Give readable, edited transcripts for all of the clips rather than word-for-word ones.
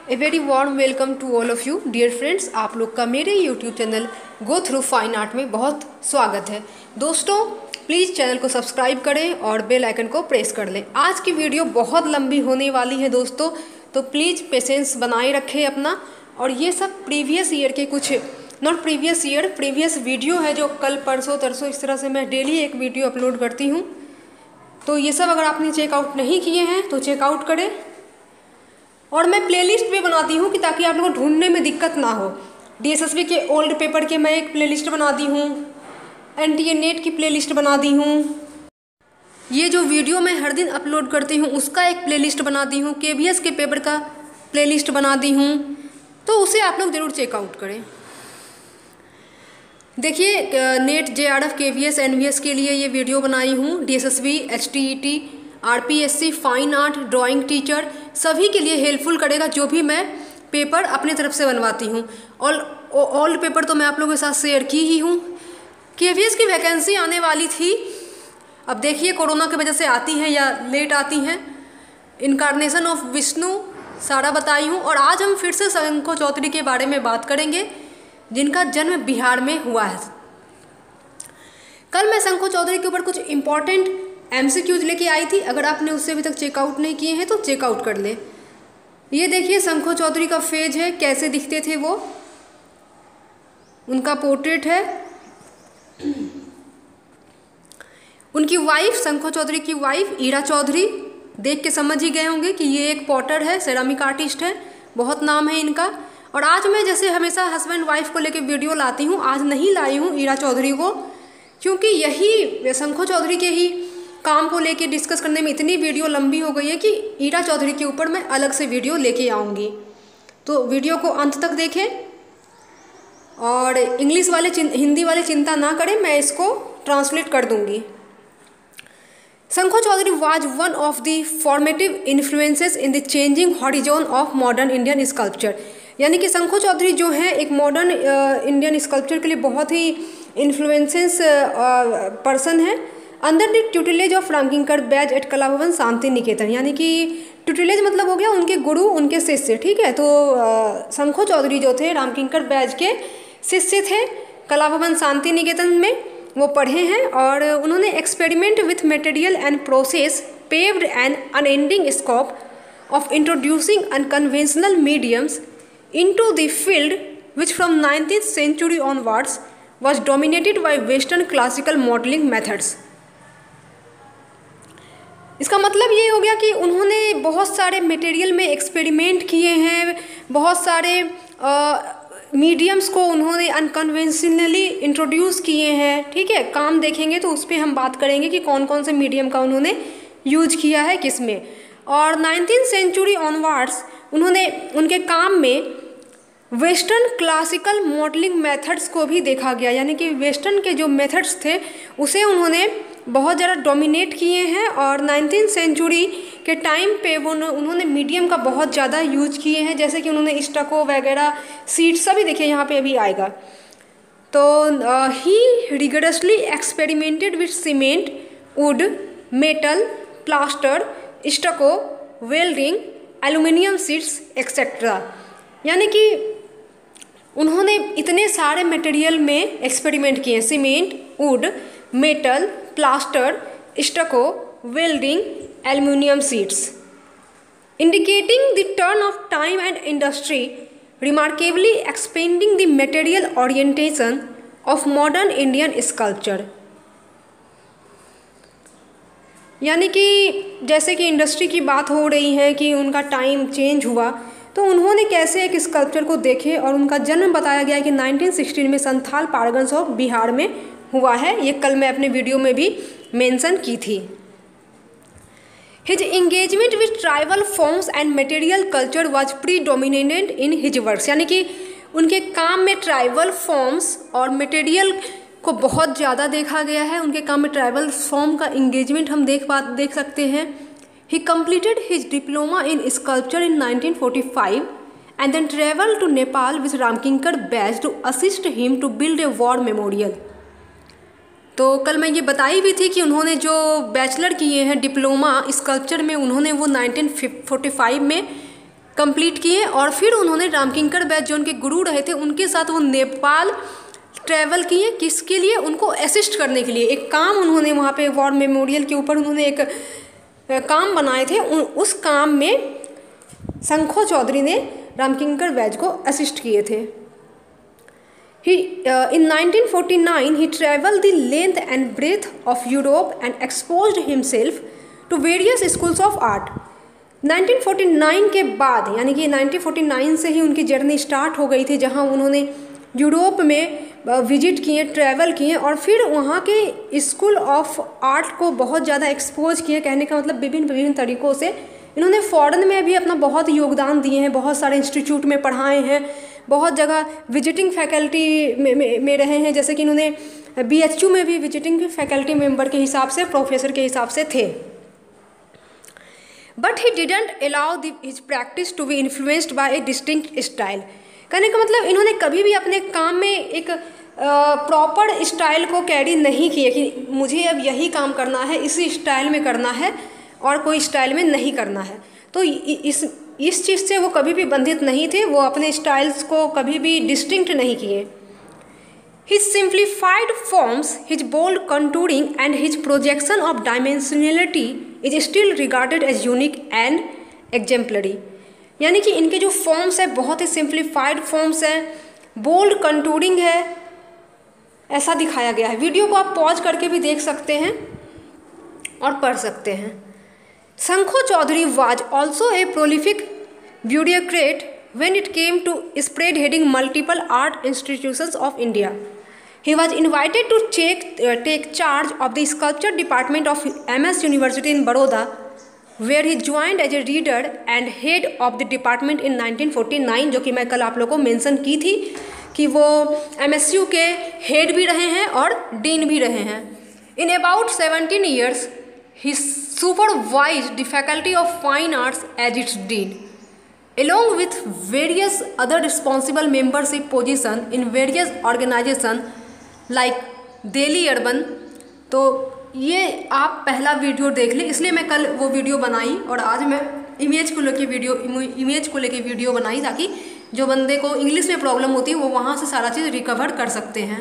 A very warm welcome to all of you dear friends. आप लोग का मेरे YouTube channel Go Through Fine Art में बहुत स्वागत है। दोस्तों प्लीज़ चैनल को सब्सक्राइब करें और बेल आइकन को प्रेस कर लें। आज की वीडियो बहुत लंबी होने वाली है दोस्तों, तो प्लीज़ पेशेंस बनाए रखें अपना। और ये सब प्रीवियस ईयर के कुछ not previous year previous video है जो कल परसों तरसों इस तरह से मैं डेली एक वीडियो अपलोड करती हूँ। तो ये सब अगर आपने चेकआउट नहीं किए हैं तो चेकआउट करें। और मैं प्लेलिस्ट भी बनाती हूँ कि ताकि आप लोगों को ढूंढने में दिक्कत ना हो। DSSB के ओल्ड पेपर के मैं एक प्लेलिस्ट बना दी हूँ, NTA NET की प्लेलिस्ट बना दी हूँ, ये जो वीडियो मैं हर दिन अपलोड करती हूँ उसका एक प्लेलिस्ट बना दी हूँ, KBS के पेपर का प्लेलिस्ट बना दी हूँ। तो उसे आप लोग ज़रूर चेकआउट करें। देखिए नेट JRF KBS NVS के लिए ये वीडियो बनाई हूँ। DSSB HTET RPSC fine art drawing teacher सभी के लिए हेल्पफुल करेगा जो भी मैं पेपर अपने तरफ से बनवाती हूँ। ऑल पेपर तो मैं आप लोगों के साथ शेयर की ही हूँ। KBS की वैकेंसी आने वाली थी, अब देखिए कोरोना की वजह से आती हैं या लेट आती हैं। इनकारनेशन ऑफ विष्णु सारा बताई हूँ। और आज हम फिर से शंखो चौधरी के बारे में बात करेंगे जिनका जन्म बिहार में हुआ है। कल मैं शंखो चौधरी के ऊपर कुछ इम्पॉर्टेंट MCQs लेके आई थी। अगर आपने उससे अभी तक चेकआउट नहीं किए हैं तो चेकआउट कर ले। ये देखिए शंखो चौधरी का फेज है, कैसे दिखते थे वो, उनका पोर्ट्रेट है। उनकी वाइफ शंखो चौधरी की वाइफ ईरा चौधरी, देख के समझ ही गए होंगे कि ये एक पॉटर है, सेरामिक आर्टिस्ट है, बहुत नाम है इनका। और आज मैं जैसे हमेशा हस्बैंड वाइफ को लेके वीडियो लाती हूँ, आज नहीं लाई हूँ ईरा चौधरी को, क्योंकि यही शंखो चौधरी के ही काम को लेके डिस्कस करने में इतनी वीडियो लंबी हो गई है कि ईरा चौधरी के ऊपर मैं अलग से वीडियो लेके आऊँगी। तो वीडियो को अंत तक देखें और इंग्लिश वाले हिंदी वाले चिंता ना करें, मैं इसको ट्रांसलेट कर दूँगी। Sankho Chaudhuri was one of the formative influences in the changing horizon of modern Indian sculpture. यानी कि शंखो चौधरी जो हैं एक मॉडर्न इंडियन स्कल्पचर के लिए बहुत ही इन्फ्लुएंसेस पर्सन है। Under the tutelage of Ramkinkar Baij at Kala Bhavan Shanti Niketan, यानी कि ट्यूटिलेज मतलब हो गया उनके गुरु उनके शिष्य, ठीक है। तो शंखो चौधरी जो थे रामकिंकर बैज के शिष्य थे, कला भवन शांति निकेतन में वो पढ़े हैं। और उन्होंने experiment with material and process paved an unending scope of introducing unconventional mediums into the field which from 19th century onwards was dominated by western classical modeling methods। इसका मतलब ये हो गया कि उन्होंने बहुत सारे मटेरियल में एक्सपेरिमेंट किए हैं, बहुत सारे मीडियम्स को उन्होंने अनकन्वेंशनली इंट्रोड्यूस किए हैं, ठीक है। काम देखेंगे तो उस पर हम बात करेंगे कि कौन कौन से मीडियम का उन्होंने यूज किया है किस में। और 19th century onwards उन्होंने उनके काम में वेस्टर्न क्लासिकल मॉडलिंग मेथड्स को भी देखा गया, यानी कि वेस्टर्न के जो मेथड्स थे उसे उन्होंने बहुत ज़्यादा डोमिनेट किए हैं। और 19th century के टाइम पे वो उन्होंने मीडियम का बहुत ज़्यादा यूज किए हैं, जैसे कि उन्होंने स्टको वगैरह सीट सभी देखिए यहाँ पे अभी आएगा। तो he rigorously experimented with cement, wood, metal, plaster, stucco, welding, aluminium sheets etcetera. यानी कि उन्होंने इतने सारे मटेरियल में एक्सपेरिमेंट किए, cement, wood, metal, plaster, stucco, welding, aluminium sheets, indicating the turn of time and industry, remarkably expanding the material orientation of modern Indian sculpture. यानी कि जैसे कि इंडस्ट्री की बात हो रही है कि उनका टाइम चेंज हुआ, तो उन्होंने कैसे एक स्कल्पचर को देखे। और उनका जन्म बताया गया है कि 1916 में संथाल पारगन्स ऑफ बिहार में हुआ है। ये कल मैं अपने वीडियो में भी मेंशन की थी। His engagement with tribal forms and material culture was predominant in his works. यानी कि उनके काम में ट्राइबल फॉर्म्स और मटेरियल को बहुत ज़्यादा देखा गया है। उनके काम में ट्राइबल फॉर्म का एंगेजमेंट हम देख सकते हैं। He completed his diploma in sculpture in 1945 and then traveled to Nepal with Ramkinkar batch to assist him to build a war memorial। तो कल मैं ये बताई भी थी कि उन्होंने जो बैचलर किए हैं डिप्लोमा स्कल्पचर में, उन्होंने वो 1945 में कंप्लीट किए और फिर उन्होंने रामकिंकर बैच जो उनके गुरु रहे थे उनके साथ वो नेपाल ट्रैवल किए। किसके लिए? उनको असिस्ट करने के लिए। एक काम उन्होंने वहाँ पे वॉर मेमोरियल के ऊपर उन्होंने एक काम बनाए थे, उस काम में शंखो चौधरी ने रामकिंकर बैच को असिस्ट किए थे। In 1949 he traveled the length and breadth of Europe and exposed himself to various schools of art. 1949 के बाद यानी कि 1949 से ही उनकी जर्नी स्टार्ट हो गई थी, जहां उन्होंने यूरोप में विजिट किए, ट्रैवल किए और फिर वहाँ के स्कूल ऑफ आर्ट को बहुत ज़्यादा एक्सपोज किए। कहने का मतलब विभिन्न तरीक़ों से इन्होंने फॉरेन में भी अपना बहुत योगदान दिए हैं, बहुत सारे इंस्टीट्यूट में पढ़ाए हैं, बहुत जगह विजिटिंग फैकल्टी में रहे हैं, जैसे कि इन्होंने BHU में भी विजिटिंग फैकल्टी मेंबर के हिसाब से, प्रोफेसर के हिसाब से थे। But he didn't allow his practice to be influenced by a distinct style. कहने का मतलब इन्होंने कभी भी अपने काम में एक प्रॉपर स्टाइल को कैरी नहीं किया कि मुझे अब यही काम करना है, इसी स्टाइल में करना है और कोई स्टाइल में नहीं करना है। तो इस चीज़ से वो कभी भी बंधित नहीं थे, वो अपने स्टाइल्स को कभी भी डिस्टिंक्ट नहीं किए। His simplified forms, his bold contouring and his projection of dimensionality is still regarded as unique and exemplary। यानी कि इनके जो फॉर्म्स है बहुत ही सिंप्लीफाइड फॉर्म्स हैं, बोल्ड कंटूरिंग है, ऐसा दिखाया गया है। वीडियो को आप पॉज करके भी देख सकते हैं और पढ़ सकते हैं। Sankho Chaudhary was also a prolific bureaucrat when it came to spearheading multiple art institutions of India. He was invited to take charge of the sculpture department of MS University in Baroda, where he joined as a reader and head of the department in 1949, जो कि मैं कल आप लोगों को mention की थी कि वो MSU के हेड भी रहे हैं और डीन भी रहे हैं। In about 17 years, he supervised the Faculty of Fine Arts as its dean, along with various other responsible membership positions in various organizations like Delhi urban. तो ये आप पहला वीडियो देख लें, इसलिए मैं कल वो वीडियो बनाई और आज मैं इमेज को लेके वीडियो बनाई ताकि जो बंदे को इंग्लिश में प्रॉब्लम होती है वो वहाँ से सारा चीज़ रिकवर कर सकते हैं।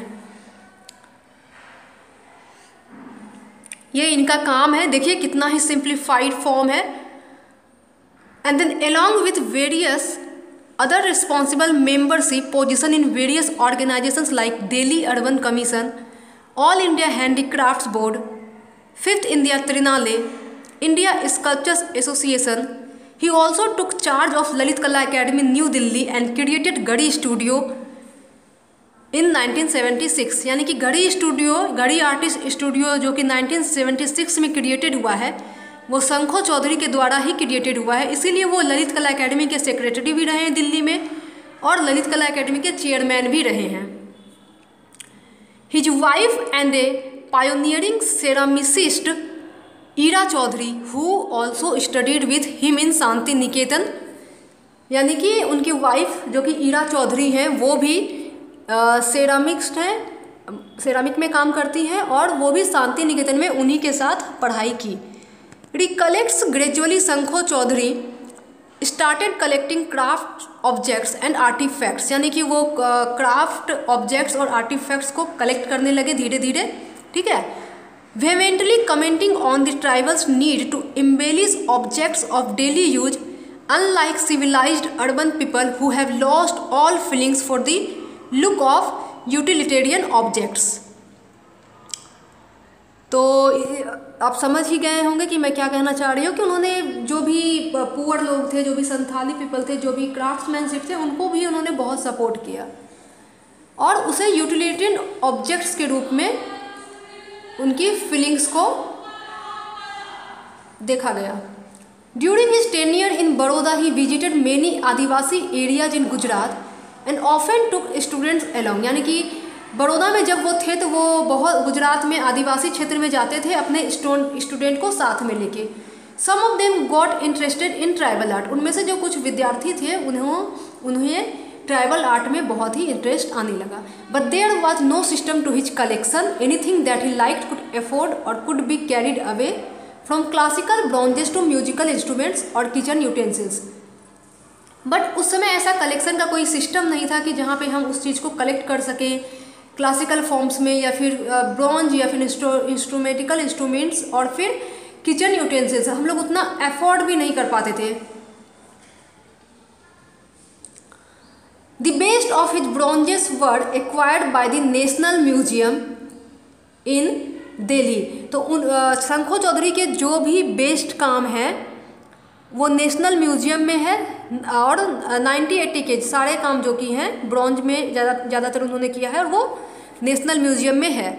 ये इनका काम है, देखिए कितना ही सिंप्लीफाइड फॉर्म है। And then along with various other responsible membership position in various organizations like Delhi Urban Commission, All India Handicrafts Board, 5th India Trinale, India Sculptors Association, he also took charge of Lalit Kala Academy New Delhi and created Gadi Studio in 1976। यानी कि गढ़ी artist studio जो कि 1976 में created हुआ है वो शंखो चौधरी के द्वारा ही क्रिएटेड हुआ है। इसीलिए वो ललित कला एकेडमी के सेक्रेटरी भी रहे हैं दिल्ली में और ललित कला एकेडमी के चेयरमैन भी रहे हैं। His wife and a pioneering ceramicist Ira Chaudhuri who also studied with him in Santiniketan. यानी कि उनकी वाइफ जो कि ईरा चौधरी हैं वो भी सेरामिक्स्ट हैं, सेरामिक में काम करती हैं और वो भी शांति निकेतन में उन्हीं के साथ पढ़ाई की। Recollects gradually Sankho Chaudhuri started collecting craft objects and artefacts. यानी कि वो क्राफ्ट ऑब्जेक्ट्स और आर्टिफैक्ट्स को कलेक्ट करने लगे धीरे धीरे, ठीक है। Vehemently commenting on the tribals need to embellish objects of daily use unlike civilised urban people who have lost all feelings for the look of utilitarian objects. तो आप समझ ही गए होंगे कि मैं क्या कहना चाह रही हूँ कि उन्होंने जो भी पुअर लोग थे, जो भी संथाली पीपल थे, जो भी क्राफ्ट्समैनशिप थे, उनको भी उन्होंने बहुत सपोर्ट किया और उसे यूटिलिटेरियन ऑब्जेक्ट्स के रूप में उनकी फीलिंग्स को देखा गया। During his tenure in Baroda he visited many आदिवासी areas in Gujarat and often took students along. यानी कि बड़ौदा में जब वो थे तो वो बहुत गुजरात में आदिवासी क्षेत्र में जाते थे अपने स्टूडेंट को साथ में लेके। Some of them got interested in tribal art. उनमें से जो कुछ विद्यार्थी थे उन्हें ट्राइबल आर्ट में बहुत ही इंटरेस्ट आने लगा। But there was no system to his collection, anything that he liked could afford or could be carried away from classical bronzes to musical instruments or kitchen utensils. But उस समय ऐसा collection का कोई system नहीं था कि जहाँ पे हम उस चीज़ को कलेक्ट कर सकें क्लासिकल फॉर्म्स में, या फिर ब्रॉन्ज, या फिर इंस्ट्रूमेटिकल इंस्ट्रूमेंट्स, और फिर किचन यूटेंसिल्स हम लोग उतना एफोर्ड भी नहीं कर पाते थे। The best of his bronzes were acquired by the National Museum in Delhi. तो शंखो चौधरी के जो भी बेस्ट काम है वो नेशनल म्यूजियम में है, और 1980 के सारे काम जो कि हैं ब्रॉन्ज में ज़्यादातर उन्होंने किया है, और वो नेशनल म्यूजियम में है।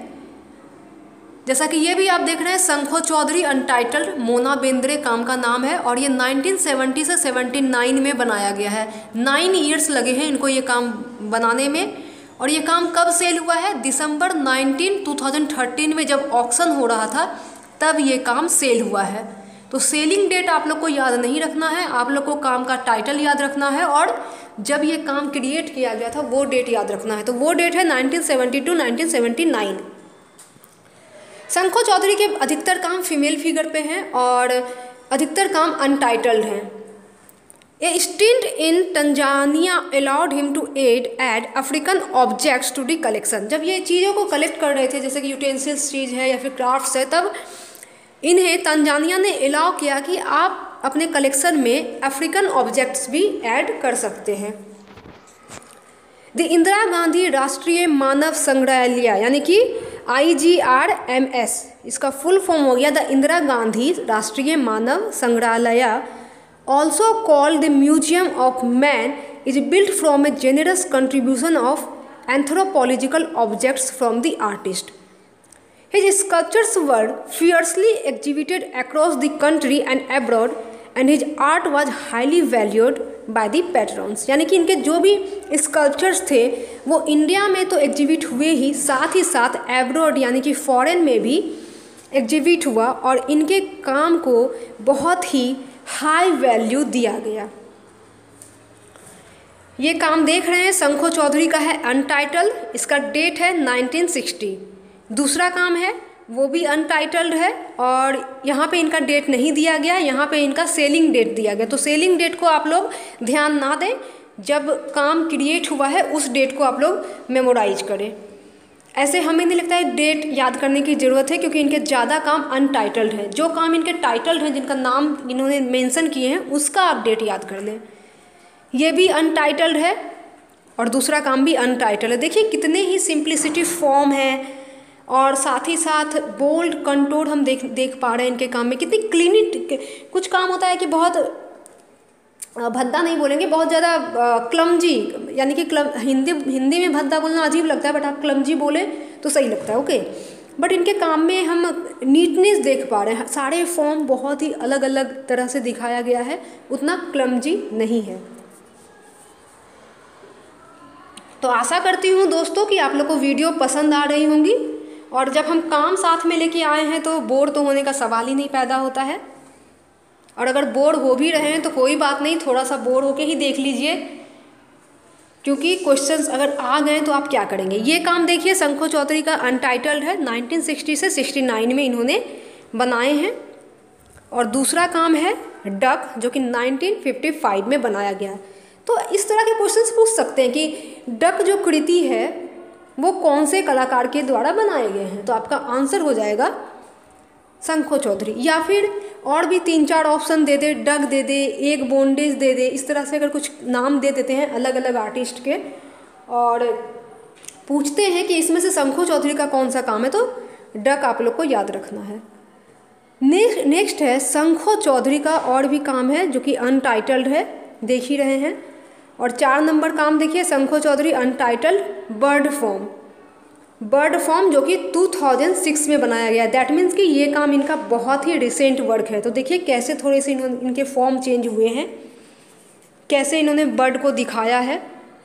जैसा कि ये भी आप देख रहे हैं, शंखो चौधरी अनटाइटल्ड, मोना बेंद्रे काम का नाम है, और ये 1970 से 79 में बनाया गया है। 9 ईयर्स लगे हैं इनको ये काम बनाने में। और ये काम कब सेल हुआ है? दिसंबर 2013 में जब ऑक्शन हो रहा था तब ये काम सेल हुआ है। तो सेलिंग डेट आप लोग को याद नहीं रखना है, आप लोग को काम का टाइटल याद रखना है, और जब ये काम क्रिएट किया गया था वो डेट याद रखना है। तो वो डेट है 1970 1979। शंखो चौधरी के अधिकतर काम फीमेल फिगर पे हैं और अधिकतर काम अनटाइटल्ड हैं। A stint in Tanzania allowed him to add African objects to the collection. जब ये चीज़ों को कलेक्ट कर रहे थे, जैसे कि यूटेंसिल्स चीज़ है या फिर क्राफ्ट्स है, तब इन्हें तंजानिया ने अलाउ किया कि आप अपने कलेक्शन में अफ्रीकन ऑब्जेक्ट्स भी ऐड कर सकते हैं। द इंदिरा गांधी राष्ट्रीय मानव संग्रहालय यानी कि IGRMS, इसका फुल फॉर्म हो गया the Indira Gandhi Rashtriya Manav Sangrahalaya, also called the Museum of Man, is built from a generous contribution of anthropological objects from the artist. His sculptures were fiercely exhibited across the country and abroad, and his art was highly valued by the patrons। यानी कि इनके जो भी sculptures थे वो India में तो exhibit हुए ही साथ एब्रॉड यानी कि फॉरेन में भी एग्जिबिट हुआ, और इनके काम को बहुत ही हाई वैल्यू दिया गया। ये काम देख रहे हैं शंखो चौधरी का है अनटाइटल्ड, इसका डेट है 1960। दूसरा काम है वो भी अनटाइटल्ड है, और यहाँ पे इनका डेट नहीं दिया गया, यहाँ पे इनका सेलिंग डेट दिया गया। तो सेलिंग डेट को आप लोग ध्यान ना दें, जब काम क्रिएट हुआ है उस डेट को आप लोग मेमोराइज करें। ऐसे हमें नहीं लगता है डेट याद करने की ज़रूरत है, क्योंकि इनके ज़्यादा काम अनटाइटल्ड हैं। जो काम इनके टाइटल्ड हैं, जिनका नाम इन्होंने मेंशन किए हैं, उसका आप डेट याद कर लें। ये भी अनटाइटल्ड है और दूसरा काम भी अनटाइटल्ड है। देखिए कितने ही सिंप्लिसिटी फॉर्म है, और साथ ही साथ बोल्ड कंटूर हम देख पा रहे हैं इनके काम में। कितनी क्लिनिक, कुछ काम होता है कि बहुत भद्दा नहीं बोलेंगे, बहुत ज़्यादा क्लमजी, यानी कि हिंदी में भद्दा बोलना अजीब लगता है, बट आप क्लमजी बोले तो सही लगता है, ओके। बट इनके काम में हम नीटनेस देख पा रहे हैं, सारे फॉर्म बहुत ही अलग अलग तरह से दिखाया गया है, उतना क्लमजी नहीं है। तो आशा करती हूँ दोस्तों कि आप लोग को वीडियो पसंद आ रही होंगी, और जब हम काम साथ में लेके आए हैं तो बोर तो होने का सवाल ही नहीं पैदा होता है। और अगर बोर हो भी रहे हैं तो कोई बात नहीं, थोड़ा सा बोर होके ही देख लीजिए, क्योंकि क्वेश्चंस अगर आ गए तो आप क्या करेंगे। ये काम देखिए शंखो चौधरी का अनटाइटल्ड है, 1960 से 69 में इन्होंने बनाए हैं। और दूसरा काम है डक, जो कि 1955 में बनाया गया है। तो इस तरह के क्वेश्चंस पूछ सकते हैं कि डक जो कृति है वो कौन से कलाकार के द्वारा बनाए गए हैं, तो आपका आंसर हो जाएगा शंखो चौधरी। या फिर और भी 3-4 ऑप्शन दे दे, डक दे दे, एक बॉन्डेज दे दे, इस तरह से अगर कुछ नाम दे देते हैं अलग अलग आर्टिस्ट के और पूछते हैं कि इसमें से शंखो चौधरी का कौन सा काम है, तो डक आप लोग को याद रखना है। नेक्स्ट है शंखो चौधरी का और भी काम है जो कि अनटाइटल्ड है, देख ही रहे हैं। और 4 नंबर काम देखिए Sankho Chaudhuri untitled bird form जो कि 2006 में बनाया गया। दैट मीन्स कि ये काम इनका बहुत ही रिसेंट वर्क है। तो देखिए कैसे थोड़े से इनके फॉर्म चेंज हुए हैं, कैसे इन्होंने बर्ड को दिखाया है।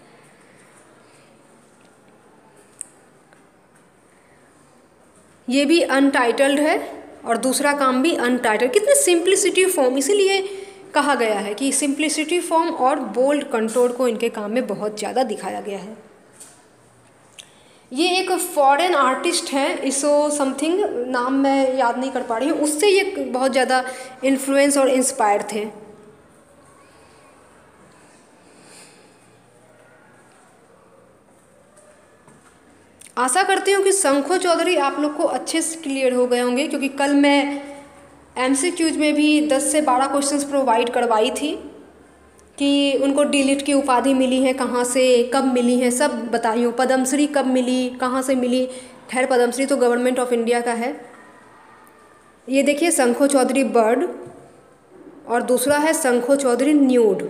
ये भी अनटाइटल्ड है और दूसरा काम भी अनटाइटल्ड। कितने सिंप्लिसिटी फॉर्म, इसीलिए कहा गया है कि सिंप्लिसिटी फॉर्म और बोल्ड कंटूर को इनके काम में बहुत ज़्यादा दिखाया गया है। ये एक फॉरेन आर्टिस्ट है, इसो समथिंग नाम मैं याद नहीं कर पा रही हूँ, उससे ये बहुत ज़्यादा इन्फ्लुएंस और इंस्पायर थे। आशा करती हूँ कि शंखो चौधरी आप लोग को अच्छे से क्लियर हो गए होंगे, क्योंकि कल मैं MCQs में भी 10 से 12 क्वेश्चंस प्रोवाइड करवाई थी कि उनको डीलिट की उपाधि मिली है कहाँ से, कब मिली है, सब बताई हूँ। पद्मश्री कब मिली, कहाँ से मिली। खैर पद्मश्री तो गवर्नमेंट ऑफ इंडिया का है। ये देखिए शंखो चौधरी बर्ड और दूसरा है शंखो चौधरी न्यूड।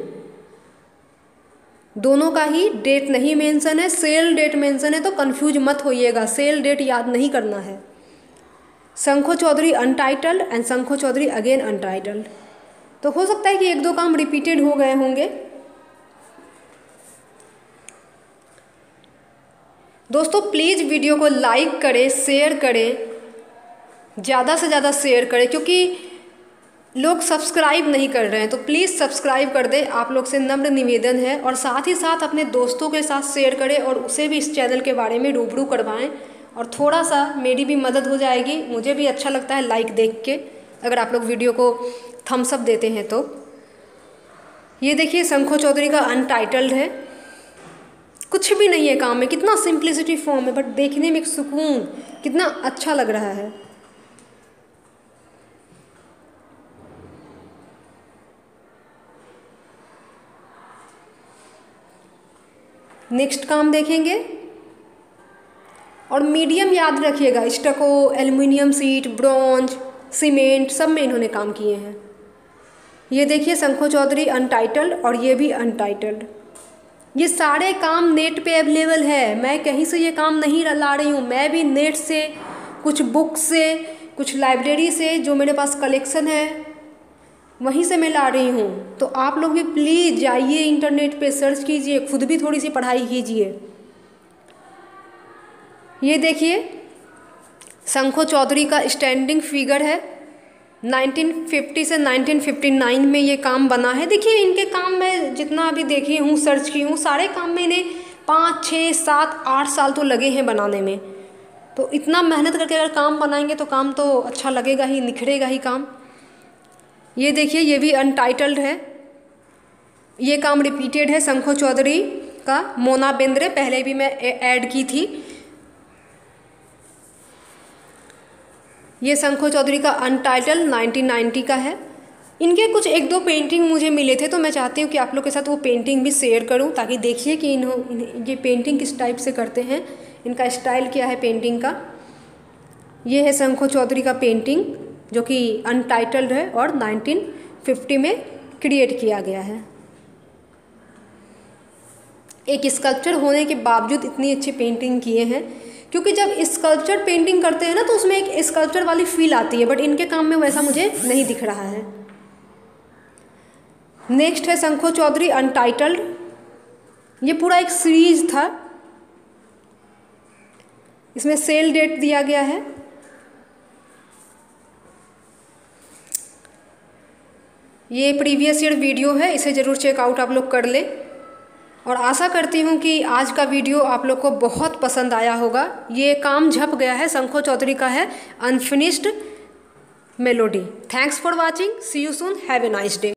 दोनों का ही डेट नहीं मेंशन है, सेल डेट मेंशन है, तो कंफ्यूज मत होइएगा, सेल डेट याद नहीं करना है। Sankho Chaudhuri untitled and Sankho Chaudhuri again untitled. तो हो सकता है कि 1-2 काम रिपीटेड हो गए होंगे। दोस्तों प्लीज़ वीडियो को लाइक करें, शेयर करें, ज़्यादा से ज़्यादा शेयर करें, क्योंकि लोग सब्सक्राइब नहीं कर रहे हैं। तो प्लीज़ सब्सक्राइब कर दें, आप लोग से नम्र निवेदन है। और साथ ही साथ अपने दोस्तों के साथ शेयर करें और उसे भी इस चैनल के बारे में रूबरू करवाएं, और थोड़ा सा मेरी भी मदद हो जाएगी। मुझे भी अच्छा लगता है लाइक देख के, अगर आप लोग वीडियो को थम्स अप देते हैं तो। ये देखिए शंखो चौधरी का अनटाइटल्ड है, कुछ भी नहीं है काम में, कितना सिंप्लिसिटी फॉर्म है, बट देखने में एक सुकून, कितना अच्छा लग रहा है। नेक्स्ट काम देखेंगे। और मीडियम याद रखिएगा, stucco, aluminium sheet, bronze, cement, सब में इन्होंने काम किए हैं। ये देखिए शंखो चौधरी अनटाइटल्ड और ये भी अनटाइटल्ड। ये सारे काम नेट पे अवेलेबल है, मैं कहीं से ये काम नहीं ला रही हूँ। मैं भी नेट से, कुछ बुक से, कुछ लाइब्रेरी से, जो मेरे पास कलेक्शन है वहीं से मैं ला रही हूँ। तो आप लोग भी प्लीज़ जाइए इंटरनेट पे, सर्च कीजिए, खुद भी थोड़ी सी पढ़ाई कीजिए। ये देखिए शंखो चौधरी का स्टैंडिंग फिगर है, 1950 से 1959 में ये काम बना है। देखिए इनके काम में जितना अभी देखी हूँ, सर्च की हूँ, सारे काम में इन्हें 5, 6, 7, 8 साल तो लगे हैं बनाने में। तो इतना मेहनत करके अगर काम बनाएंगे तो काम तो अच्छा लगेगा ही, निखरेगा ही काम। ये देखिए ये भी अनटाइटल्ड है, ये काम रिपीटेड है शंखो चौधरी का। मोना बेंद्रे पहले भी मैं ऐड की थी। ये शंखो चौधरी का अनटाइटल्ड 1990 का है। इनके कुछ 1-2 पेंटिंग मुझे मिले थे, तो मैं चाहती हूँ कि आप लोग के साथ वो पेंटिंग भी शेयर करूँ, ताकि देखिए कि ये पेंटिंग किस टाइप से करते हैं, इनका स्टाइल क्या है पेंटिंग का। ये है शंखो चौधरी का पेंटिंग, जो कि अनटाइटल्ड है और 1950 में क्रिएट किया गया है। एक स्कल्पचर होने के बावजूद इतनी अच्छी पेंटिंग किए हैं, क्योंकि जब स्कल्पचर पेंटिंग करते हैं ना तो उसमें एक स्कल्पचर वाली फील आती है, बट इनके काम में वैसा मुझे नहीं दिख रहा है। नेक्स्ट है शंखो चौधरी अनटाइटल्ड। ये पूरा एक सीरीज था, इसमें सेल डेट दिया गया है। ये प्रीवियस ईयर वीडियो है, इसे ज़रूर चेकआउट आप लोग कर लें। और आशा करती हूँ कि आज का वीडियो आप लोग को बहुत पसंद आया होगा। ये काम झप गया है, शंखो चौधरी का है unfinished melody. Thanks for watching, see you soon, have a nice day.